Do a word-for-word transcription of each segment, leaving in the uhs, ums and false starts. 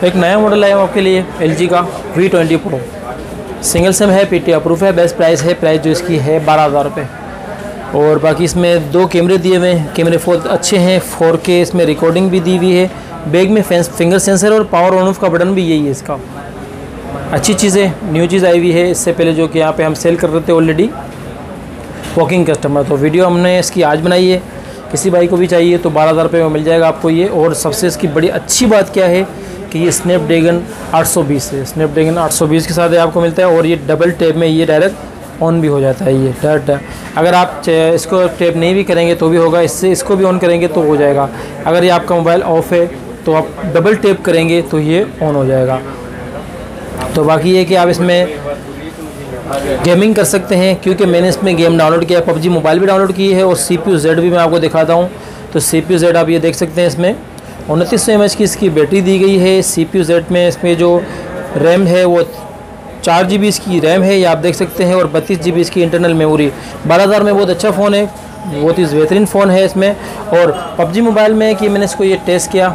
एक नया मॉडल आया हूँ आपके लिए एल जी का V twenty pro. Single SIM है, पी टी अप्रूफ है, बेस्ट प्राइस है। प्राइस जो इसकी है बारह हज़ार रुपये। और बाकी इसमें दो कैमरे दिए हुए हैं, कैमरे बहुत अच्छे हैं, फोर के इसमें रिकॉर्डिंग भी दी हुई है। बैग में फिंगर सेंसर और पावर ऑन ऑफ का बटन भी यही है इसका। अच्छी चीज़ है, न्यू चीज़ आई हुई है। इससे पहले जो कि यहाँ पे हम सेल कर रहे थे ऑलरेडी वॉकिंग कस्टमर, तो वीडियो हमने इसकी आज बनाई है। किसी भाई को भी चाहिए तो बारह हज़ार रुपये में मिल जाएगा आपको ये। और सबसे इसकी बड़ी अच्छी बात क्या है कि ये स्नैपड्रैगन आठ सौ बीस है, स्नैपड्रैगन आठ सौ बीस के साथ आपको मिलता है। और ये डबल टैप में ये डायरेक्ट ऑन भी हो जाता है। ये डायरेक्ट अगर आप इसको टैप नहीं भी करेंगे तो भी होगा, इससे इसको भी ऑन करेंगे तो हो जाएगा। अगर ये आपका मोबाइल ऑफ है तो आप डबल टैप करेंगे तो ये ऑन हो जाएगा। तो बाकी ये कि आप इसमें गेमिंग कर सकते हैं, क्योंकि मैंने इसमें गेम डाउनलोड किया है, पबजी मोबाइल भी डाउनलोड की है। और सी पी यू जेड भी मैं आपको दिखाता हूँ। तो सी पी यू जेड आप ये देख सकते हैं, इसमें उनतीस सौ एम एच की इसकी बैटरी दी गई है। सी पी यू जेड में इसमें जो रैम है वो चार जी बी इसकी रैम है, ये आप देख सकते हैं। और बत्तीस जी बी इसकी इंटरनल मेमोरी। बारह हज़ार में बहुत अच्छा फ़ोन है, बहुत ही बेहतरीन फ़ोन है इसमें। और पबजी मोबाइल में कि मैंने इसको ये टेस्ट किया,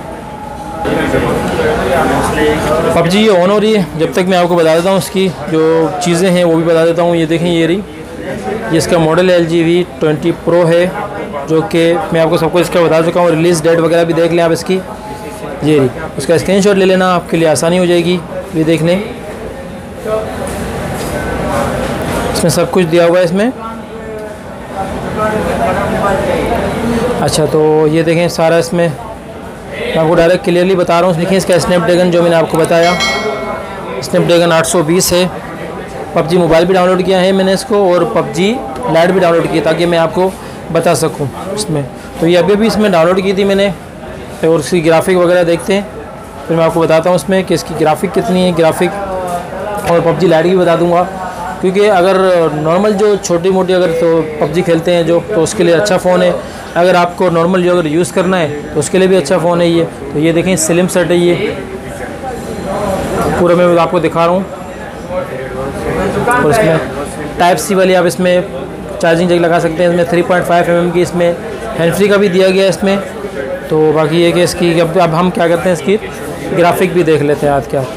पबजी ये ऑन हो रही है। जब तक मैं आपको बता देता हूँ इसकी जो चीज़ें हैं वो भी बता देता हूँ। ये देखें, ये रही, ये इसका model L G V twenty pro है, जो कि मैं आपको सबको इसका बता चुका हूँ। रिलीज़ डेट वगैरह भी देख लें आप इसकी। ये रही, उसका स्क्रीनशॉट ले लेना, आपके लिए आसानी हो जाएगी ये देखने। इसमें सब कुछ दिया हुआ है इसमें। अच्छा, तो ये देखें सारा इसमें मैं आपको डायरेक्ट क्लियरली बता रहा हूँ। देखिए इसका स्नैपड्रैगन जो मैंने आपको बताया, स्नैपड्रैगन आठ सौ बीस है। पबजी मोबाइल भी डाउनलोड किया है मैंने इसको, और पबजी लाइट भी डाउनलोड की ताकि मैं आपको बता सकूं इसमें। तो ये अभी भी इसमें डाउनलोड की थी मैंने। और इसकी ग्राफिक वगैरह देखते हैं, फिर मैं आपको बताता हूँ इसमें कि इसकी ग्राफिक कितनी है, ग्राफिक और पबजी लाइट की बता दूँगा। क्योंकि अगर नॉर्मल जो छोटी मोटी अगर तो पबजी खेलते हैं जो, तो उसके लिए अच्छा फ़ोन है। अगर आपको नॉर्मल जो अगर यूज़ करना है तो उसके लिए भी अच्छा फ़ोन है ये। तो ये देखें स्लिम सेट है ये, पूरा मैं आपको दिखा रहा हूँ। और इसमें टाइप सी वाली आप इसमें चार्जिंग जैक लगा सकते हैं। इसमें three point five M M की इसमें हैंड फ्री का भी दिया गया है इसमें। तो बाकी ये कि इसकी अब अब हम क्या करते हैं, इसकी ग्राफिक भी देख लेते हैं आज क्या।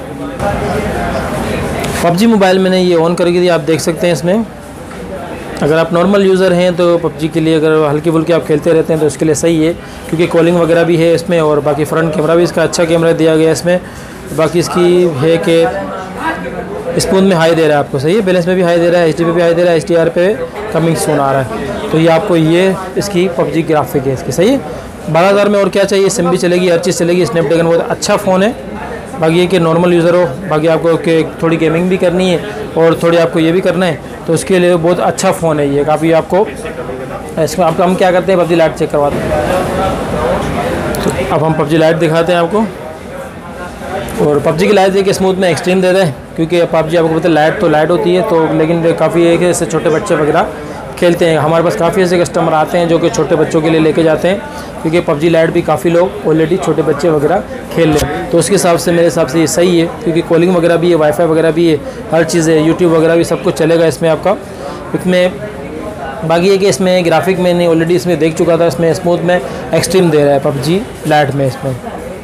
पबजी मोबाइल मैंने ये ऑन करके दी, आप देख सकते हैं इसमें। अगर आप नॉर्मल यूज़र हैं तो पबजी के लिए अगर हल्की फुल्की आप खेलते रहते हैं तो इसके लिए सही है, क्योंकि कॉलिंग वगैरह भी है इसमें। और बाकी फ्रंट कैमरा भी इसका अच्छा कैमरा दिया गया है इसमें। बाकी इसकी है कि स्पून में हाई दे रहा है आपको, सही है, बैलेंस में भी हाई दे रहा है, एच डी पे भी हाई दे रहा है, एच डी आर पे कमिंग सून आ रहा है। तो ये आपको ये इसकी पबजी ग्राफिक है इसकी, सही है। बारह हज़ार में और क्या चाहिए, सिम भी चलेगी, हर चीज़ चलेगी। स्नैपड्रैगन बहुत अच्छा फ़ोन है। बाकी ये कि नॉर्मल यूज़र हो, बाकी आपको कि थोड़ी गेमिंग भी करनी है और थोड़ी आपको ये भी करना है, तो उसके लिए बहुत अच्छा फ़ोन है ये। काफ़ी आपको इसमें आप हम क्या करते हैं, पबजी लाइट चेक करवाते हैं। तो अब हम पबजी लाइट दिखाते हैं आपको। और पबजी की लाइट देखिए स्मूथ में एक्सट्रीम दे रहे हैं, क्योंकि पबजी आपको पता है लाइट तो लाइट होती है, तो लेकिन काफ़ी है कि इससे छोटे बच्चे वगैरह खेलते हैं। हमारे पास काफ़ी ऐसे कस्टमर आते हैं जो कि छोटे बच्चों के लिए लेके जाते हैं, क्योंकि पबजी लाइट भी काफ़ी लोग ऑलरेडी छोटे बच्चे वगैरह खेल लें। तो उसके हिसाब से मेरे हिसाब से ये सही है, क्योंकि कॉलिंग वगैरह भी है, वाईफाई वगैरह भी है, हर चीज़ है, यूट्यूब वगैरह भी सब कुछ चलेगा इसमें आपका इसमें। बाकी है कि इसमें ग्राफिक मैंने ऑलरेडी इसमें देख चुका था, इसमें स्मूथ में एक्सट्रीम दे रहा है पबजी लाइट में इसमें।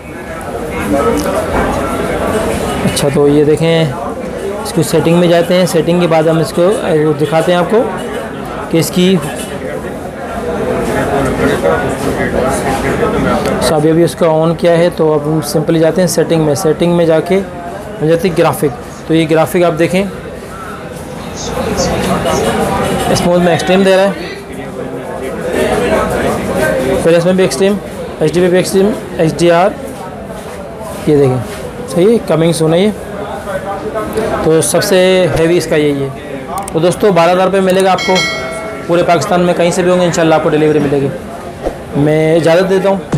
अच्छा, तो ये देखें, इसको सेटिंग में जाते हैं। सेटिंग के बाद हम इसको दिखाते हैं आपको कि इसकी तो अभी अभी उसका ऑन किया है। तो अब हम सिंपली जाते हैं सेटिंग में। सेटिंग में जाके जाते ग्राफिक। तो ये ग्राफिक आप देखें स्मूथ में एक्सट्रीम दे रहा है, फिर इसमें भी एक्सट्रीम, एच डी पे भी एक्सट्रीम, एच डी आर, ये देखें सही है, कमिंग सुना ये। तो सबसे हैवी इसका यही है। तो दोस्तों बारह हज़ार रुपये मिलेगा आपको पूरे पाकिस्तान में, कहीं से भी होंगे इंशाल्लाह आपको डिलीवरी मिलेगी। मैं इजाज़त देता हूँ।